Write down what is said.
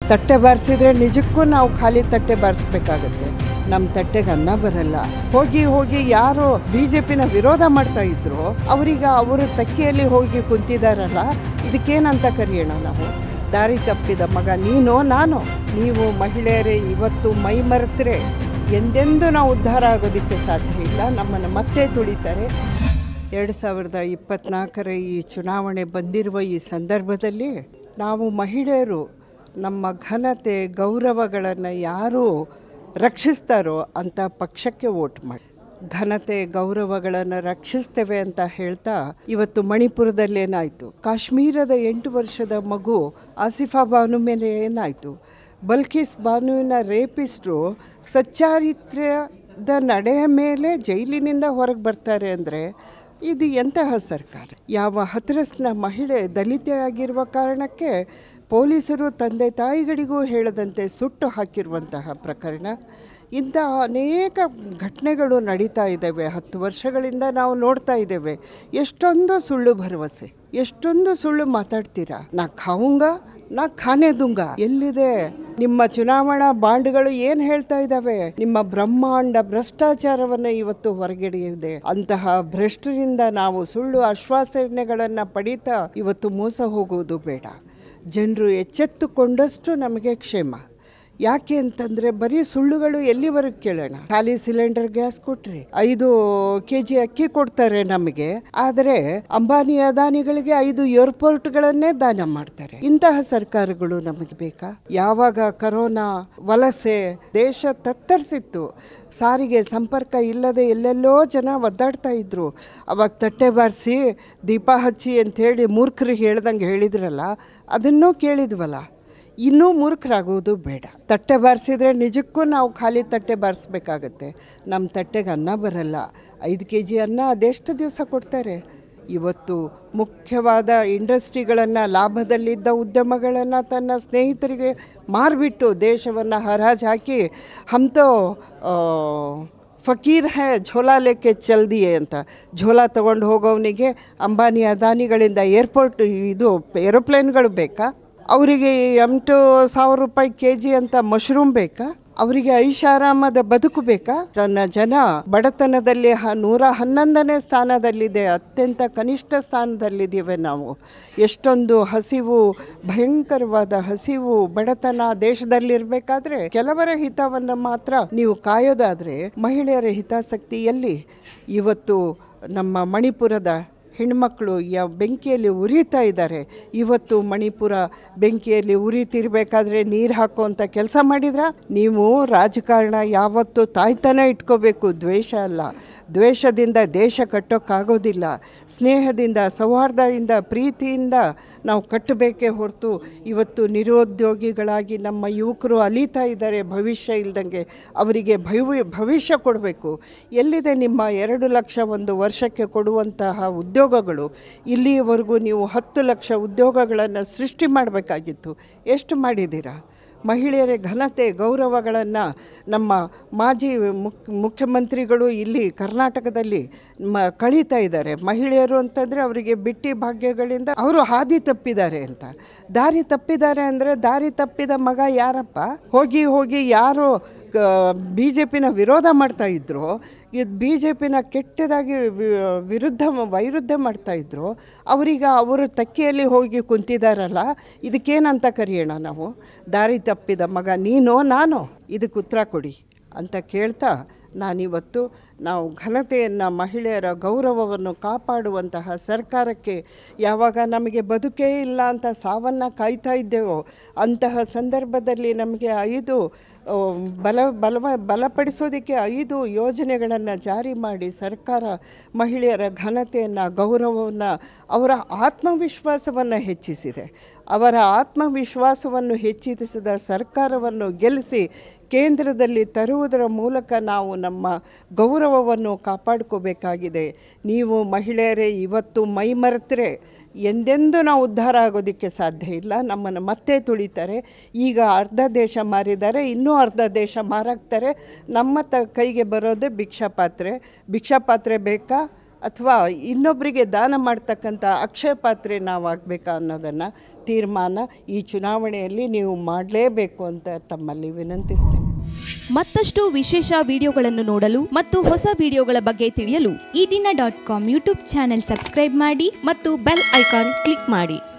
ತಟ್ಟೆ ಬಾರಿಸಿದ್ರೆ ನಿಜಕ್ಕೂ ನಾವು ಖಾಲಿ ತಟ್ಟೆ ಬಾರಿಸ್ಬೇಕಾಗತ್ತೆ. ನಮ್ಮ ತಟ್ಟೆಗೆ ಅನ್ನ ಬರಲ್ಲ. ಹೋಗಿ ಹೋಗಿ ಯಾರು BJPನ ವಿರೋಧ ಮಾಡ್ತಾ ಇದ್ರು ಅವರೀಗ ಅವರ ತಕ್ಕಿಯಲ್ಲಿ ಹೋಗಿ ಕುಂತಿದಾರಲ್ಲ, ಇದಕ್ಕೇನಂತ ಕರೆಯೋಣ ನಾವು? ದಾರಿ ತಪ್ಪಿದ ಮಗ ನೀನೋ ನಾನು. ನೀವು ಮಹಿಳೆಯರೇ ಇವತ್ತು ಮೈ ಮರೆತರೆ ಎಂದೆಂದೂ ನಾವು ಉದ್ಧಾರ ಆಗೋದಕ್ಕೆ ಸಾಧ್ಯ ಇಲ್ಲ. ನಮ್ಮನ್ನು ಮತ್ತೆ ತುಳಿತಾರೆ. 2024ರ ಈ ಚುನಾವಣೆ ಬಂದಿರುವ ಈ ಸಂದರ್ಭದಲ್ಲಿ ನಾವು ಮಹಿಳೆಯರು ನಮ್ಮ ಘನತೆ ಗೌರವಗಳನ್ನು ಯಾರು ರಕ್ಷಿಸ್ತಾರೋ ಅಂಥ ಪಕ್ಷಕ್ಕೆ ವೋಟ್ ಮಾಡಿ. ಘನತೆ ಗೌರವಗಳನ್ನು ರಕ್ಷಿಸ್ತೇವೆ ಅಂತ ಹೇಳ್ತಾ ಇವತ್ತು ಮಣಿಪುರದಲ್ಲಿ ಏನಾಯಿತು, ಕಾಶ್ಮೀರದ 8 ವರ್ಷದ ಮಗು ಆಸಿಫಾ ಬಾನು ಮೇಲೆ ಏನಾಯಿತು, ಬಲ್ಕಿಸ್ ಬಾನುವಿನ ರೇಪಿಸ್ಟ್ರು ಸಚ್ಚಾರಿತ್ರ್ಯದ ನಡೆಯ ಮೇಲೆ ಜೈಲಿನಿಂದ ಹೊರಗೆ ಬರ್ತಾರೆ ಅಂದರೆ ಇದು ಎಂತಹ ಸರ್ಕಾರ? ಯಾವ ಹತ್ರಸ್ನ ಮಹಿಳೆ ದಲಿತೆ ಆಗಿರುವ ಕಾರಣಕ್ಕೆ ಪೊಲೀಸರು ತಂದೆ ತಾಯಿಗಳಿಗೂ ಹೇಳದಂತೆ ಸುಟ್ಟು ಹಾಕಿರುವಂತಹ ಪ್ರಕರಣ. ಇಂಥ ಅನೇಕ ಘಟನೆಗಳು ನಡೀತಾ ಇದ್ದಾವೆ. 10 ವರ್ಷಗಳಿಂದ ನಾವು ನೋಡ್ತಾ ಇದ್ದೇವೆ. ಎಷ್ಟೊಂದು ಸುಳ್ಳು ಭರವಸೆ, ಎಷ್ಟೊಂದು ಸುಳ್ಳು ಮಾತಾಡ್ತೀರಾ. ನಾ ಖಾವುಂಗ ನಾ ಖಾನೆ ದುಂಗ. ಎಲ್ಲಿದೆ ನಿಮ್ಮ ಚುನಾವಣಾ ಬಾಂಡ್ಗಳು? ಏನು ಹೇಳ್ತಾ ಇದ್ದಾವೆ? ನಿಮ್ಮ ಬ್ರಹ್ಮಾಂಡ ಭ್ರಷ್ಟಾಚಾರವನ್ನು ಇವತ್ತು ಹೊರಗೆಡೆಯಿದೆ. ಅಂತಹ ಭ್ರಷ್ಟರಿಂದ ನಾವು ಸುಳ್ಳು ಆಶ್ವಾಸನೆಗಳನ್ನು ಪಡೀತಾ ಇವತ್ತು ಮೋಸ ಹೋಗುವುದು ಬೇಡ. ಜನರು ಎಚ್ಚೆತ್ತುಕೊಂಡಷ್ಟು ನಮಗೆ ಕ್ಷೇಮ. ಯಾಕೆ ಅಂತಂದರೆ ಬರೀ ಸುಳ್ಳುಗಳು ಎಲ್ಲಿವರೆಗೆ ಕೇಳೋಣ? ಖಾಲಿ ಸಿಲಿಂಡರ್ ಗ್ಯಾಸ್ ಕೊಟ್ರಿ, 5 kg ಅಕ್ಕಿ ಕೊಡ್ತಾರೆ ನಮಗೆ, ಆದರೆ ಅಂಬಾನಿ ಅದಾನಿಗಳಿಗೆ 5 ಏರ್ಪೋರ್ಟ್ಗಳನ್ನೇ ದಾನ ಮಾಡ್ತಾರೆ. ಇಂತಹ ಸರ್ಕಾರಗಳು ನಮಗೆ ಬೇಕಾ? ಯಾವಾಗ ಕರೋನಾ ವಲಸೆ ದೇಶ ತತ್ತರಿಸಿತ್ತು, ಸಾರಿಗೆ ಸಂಪರ್ಕ ಇಲ್ಲದೆ ಎಲ್ಲೆಲ್ಲೋ ಜನ ಒದ್ದಾಡ್ತಾ ಇದ್ರು, ಅವಾಗ ತಟ್ಟೆ ಬಾರಿಸಿ ದೀಪ ಹಚ್ಚಿ ಅಂಥೇಳಿ ಮೂರ್ಖರಿಗೆ ಹೇಳ್ದಂಗೆ ಹೇಳಿದ್ರಲ್ಲ, ಅದನ್ನೂ ಕೇಳಿದ್ವಲ್ಲ. ಇನ್ನೂ ಮೂರ್ಖರಾಗೋದು ಬೇಡ. ತಟ್ಟೆ ಬಾರಿಸಿದ್ರೆ ನಿಜಕ್ಕೂ ನಾವು ಖಾಲಿ ತಟ್ಟೆ ಬಾರಿಸ್ಬೇಕಾಗತ್ತೆ. ನಮ್ಮ ತಟ್ಟೆಗೆ ಅನ್ನ ಬರಲ್ಲ. 5 kg ಅನ್ನ ಅದೆಷ್ಟು ದಿವಸ ಕೊಡ್ತಾರೆ? ಇವತ್ತು ಮುಖ್ಯವಾದ ಇಂಡಸ್ಟ್ರಿಗಳನ್ನು, ಲಾಭದಲ್ಲಿದ್ದ ಉದ್ಯಮಗಳನ್ನು ತನ್ನ ಸ್ನೇಹಿತರಿಗೆ ಮಾರಿಬಿಟ್ಟು ದೇಶವನ್ನು ಹರಾಜು ಹಾಕಿ ಹಮ್ತೋ ಫಕೀರ್ ಹೇ ಝೋಲಾ ಲೇಕೆ ಚಲ್ ದಿಯೆ ಅಂತ, ಝೋಲಾ ತೊಗೊಂಡು ಹೋಗೋವನಿಗೆ ಅಂಬಾನಿ ಅದಾನಿಗಳಿಂದ ಏರೋಪ್ಲೇನ್ಗಳು ಬೇಕಾ? ಅವರಿಗೆ 8,000 ರೂಪಾಯಿ kg ಅಂತ ಮಶ್ರೂಮ್ ಬೇಕಾ? ಅವರಿಗೆ ಐಷಾರಾಮದ ಬದುಕು ಬೇಕಾ? ತನ್ನ ಜನ ಬಡತನದಲ್ಲಿ 111ನೇ ಸ್ಥಾನದಲ್ಲಿದೆ. ಅತ್ಯಂತ ಕನಿಷ್ಠ ಸ್ಥಾನದಲ್ಲಿದ್ದೇವೆ ನಾವು. ಎಷ್ಟೊಂದು ಹಸಿವು, ಭಯಂಕರವಾದ ಹಸಿವು, ಬಡತನ ದೇಶದಲ್ಲಿರಬೇಕಾದ್ರೆ ಕೆಲವರ ಹಿತವನ್ನು ಮಾತ್ರ ನೀವು ಕಾಯೋದಾದರೆ ಮಹಿಳೆಯರ ಹಿತಾಸಕ್ತಿ ಎಲ್ಲಿ? ಇವತ್ತು ನಮ್ಮ ಮಣಿಪುರದ ಹೆಣ್ಮಕ್ಳು ಬೆಂಕಿಯಲ್ಲಿ ಉರಿತಾ ಇದ್ದಾರೆ. ಇವತ್ತು ಮಣಿಪುರ ಬೆಂಕಿಯಲ್ಲಿ ಉರಿತಿರ್ಬೇಕಾದ್ರೆ ನೀರು ಹಾಕುವಂಥ ಕೆಲಸ ಮಾಡಿದ್ರ? ನೀವು ರಾಜಕಾರಣ ಯಾವತ್ತೂ ತಾಯ್ತನ ಇಟ್ಕೋಬೇಕು, ದ್ವೇಷ ಅಲ್ಲ. ದ್ವೇಷದಿಂದ ದೇಶ ಕಟ್ಟೋಕ್ಕಾಗೋದಿಲ್ಲ. ಸ್ನೇಹದಿಂದ, ಸೌಹಾರ್ದದಿಂದ, ಪ್ರೀತಿಯಿಂದ ನಾವು ಕಟ್ಟಬೇಕೇ ಹೊರತು ಇವತ್ತು ನಿರುದ್ಯೋಗಿಗಳಾಗಿ ನಮ್ಮ ಯುವಕರು ಅಲೀತಾ ಇದ್ದಾರೆ ಭವಿಷ್ಯ ಇಲ್ದಂಗೆ. ಅವರಿಗೆ ಭವಿಷ್ಯ ಕೊಡಬೇಕು. ಎಲ್ಲಿದೆ ನಿಮ್ಮ 2 ಲಕ್ಷ ಒಂದು ವರ್ಷಕ್ಕೆ ಕೊಡುವಂತಹ ಉದ್ಯೋಗಗಳು? ಇಲ್ಲಿಯವರೆಗೂ ನೀವು 10 ಲಕ್ಷ ಉದ್ಯೋಗಗಳನ್ನು ಸೃಷ್ಟಿ ಮಾಡಬೇಕಾಗಿತ್ತು. ಎಷ್ಟು ಮಾಡಿದ್ದೀರಾ? ಮಹಿಳೆಯರ ಘನತೆ ಗೌರವಗಳನ್ನು ನಮ್ಮ ಮಾಜಿ ಮುಖ್ಯಮಂತ್ರಿಗಳು ಇಲ್ಲಿ ಕರ್ನಾಟಕದಲ್ಲಿ ಕಳೀತಾ ಇದ್ದಾರೆ. ಮಹಿಳೆಯರು ಅಂತಂದರೆ ಅವರಿಗೆ ಬಿಟ್ಟಿ ಭಾಗ್ಯಗಳಿಂದ ಅವರು ಹಾದಿ ತಪ್ಪಿದ್ದಾರೆ ಅಂತ. ದಾರಿ ತಪ್ಪಿದ್ದಾರೆ ಅಂದರೆ ದಾರಿ ತಪ್ಪಿದ ಮಗ ಯಾರಪ್ಪ? ಹೋಗಿ ಹೋಗಿ ಯಾರು BJPನ ವಿರೋಧ ಮಾಡ್ತಾ ಇದ್ರು, ಇದು BJPನ ಕೆಟ್ಟದಾಗಿ ವೈರುಧ್ಯ ಮಾಡ್ತಾ ಇದ್ರು, ಅವರೀಗ ಅವರ ತಕ್ಕಿಯಲ್ಲಿ ಹೋಗಿ ಕುಂತಿದಾರಲ್ಲ, ಇದಕ್ಕೇನಂತ ಕರೆಯೋಣ ನಾವು? ದಾರಿ ತಪ್ಪಿದ ಮಗ ನೀನೋ ನಾನು? ಇದಕ್ಕೆ ಉತ್ತರ ಕೊಡಿ ಅಂತ ಕೇಳ್ತಾ ನಾನಿವತ್ತು ನಾವು ಘನತೆಯನ್ನು, ಮಹಿಳೆಯರ ಗೌರವವನ್ನು ಕಾಪಾಡುವಂತಹ ಸರ್ಕಾರಕ್ಕೆ ಯಾವಾಗ ನಮಗೆ ಬದುಕೇ ಇಲ್ಲ ಅಂತ ಸಾವನ್ನು ಕಾಯ್ತಾ ಇದ್ದೇವೋ ಅಂತಹ ಸಂದರ್ಭದಲ್ಲಿ ನಮಗೆ 5 ಬಲಪಡಿಸೋದಕ್ಕೆ 5 ಯೋಜನೆಗಳನ್ನು ಜಾರಿ ಮಾಡಿ ಸರ್ಕಾರ ಮಹಿಳೆಯರ ಘನತೆಯನ್ನು, ಗೌರವವನ್ನು, ಅವರ ಆತ್ಮವಿಶ್ವಾಸವನ್ನು ಹೆಚ್ಚಿಸಿದೆ. ಅವರ ಆತ್ಮವಿಶ್ವಾಸವನ್ನು ಹೆಚ್ಚಿಸಿದ ಸರ್ಕಾರವನ್ನು ಗೆಲ್ಲಿಸಿ ಕೇಂದ್ರದಲ್ಲಿ ತರುವುದರ ಮೂಲಕ ನಾವು ನಮ್ಮ ಗೌರವವನ್ನು ಕಾಪಾಡ್ಕೋಬೇಕಾಗಿದೆ. ನೀವು ಮಹಿಳೆಯರೇ ಇವತ್ತು ಮೈ ಮರೆತರೆ ಎಂದೆಂದೂ ನಾವು ಉದ್ಧಾರ ಆಗೋದಕ್ಕೆ ಸಾಧ್ಯ ಇಲ್ಲ. ನಮ್ಮನ್ನು ಮತ್ತೆ ತುಳಿತಾರೆ. ಈಗ ಅರ್ಧ ದೇಶ ಮಾರಿದ್ದಾರೆ, ಇನ್ನೂ ಅರ್ಧ ದೇಶ ಮಾರಾಕ್ತಾರೆ. ನಮ್ಮ ಕೈಗೆ ಬರೋದೇ ಭಿಕ್ಷಾಪಾತ್ರೆ ಬೇಕಾ? ಅಥವಾ ಇನ್ನೊಬ್ಬರಿಗೆ ದಾನ ಮಾಡ್ತಕ್ಕಂಥ ಅಕ್ಷಯ ಪಾತ್ರೆ ನಾವು ಆಗಬೇಕಾ ಅನ್ನೋದನ್ನು ತೀರ್ಮಾನ ಈ ಚುನಾವಣೆಯಲ್ಲಿ ನೀವು ಮಾಡಲೇಬೇಕು ಅಂತ ತಮ್ಮಲ್ಲಿ ವಿನಂತಿಸ್ತೇನೆ. ಮತ್ತಷ್ಟು ವಿಶೇಷ ವಿಡಿಯೋಗಳನ್ನು ನೋಡಲು ಮತ್ತು ಹೊಸ ವಿಡಿಯೋಗಳ ಬಗ್ಗೆ ತಿಳಿಯಲು EDina.com ಯೂಟ್ಯೂಬ್ ಚಾನೆಲ್ ಸಬ್ಸ್ಕ್ರೈಬ್ ಮಾಡಿ ಮತ್ತು ಬೆಲ್ ಐಕಾನ್ ಕ್ಲಿಕ್ ಮಾಡಿ.